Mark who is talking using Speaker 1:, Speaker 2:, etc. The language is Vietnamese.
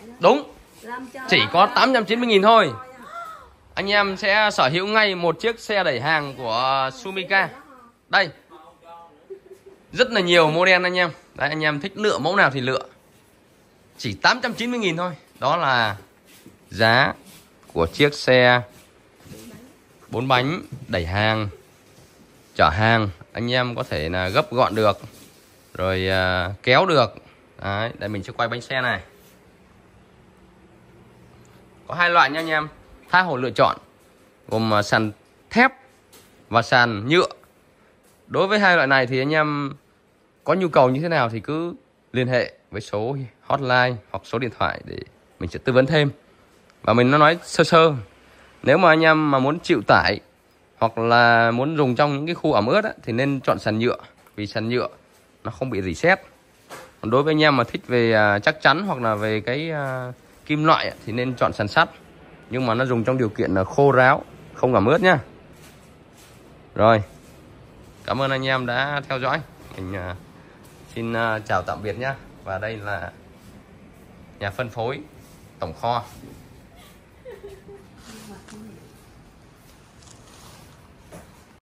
Speaker 1: Đúng, chỉ có 890.000 thôi. Anh em sẽ sở hữu ngay một chiếc xe đẩy hàng của Sumica. Đây, rất là nhiều model anh em. Đấy, anh em thích lựa mẫu nào thì lựa. Chỉ 890.000 thôi. Đó là giá của chiếc xe 4 bánh đẩy hàng, chở hàng. Anh em có thể là gấp gọn được, rồi kéo được. Đấy, đây mình sẽ quay bánh xe này. Có hai loại nha anh em, tha hồ lựa chọn, gồm sàn thép và sàn nhựa. Đối với hai loại này thì anh em có nhu cầu như thế nào thì cứ liên hệ với số hotline hoặc số điện thoại để mình sẽ tư vấn thêm. Và mình nó nói sơ sơ, nếu mà anh em mà muốn chịu tải hoặc là muốn dùng trong những cái khu ẩm ướt á, thì nên chọn sàn nhựa, vì sàn nhựa nó không bị rỉ sét. Còn đối với anh em mà thích về chắc chắn hoặc là về cái kim loại thì nên chọn sàn sắt, nhưng mà nó dùng trong điều kiện là khô ráo, không ẩm ướt nhá. Rồi, cảm ơn anh em đã theo dõi. Mình xin chào tạm biệt nhá. Và đây là nhà phân phối tổng kho.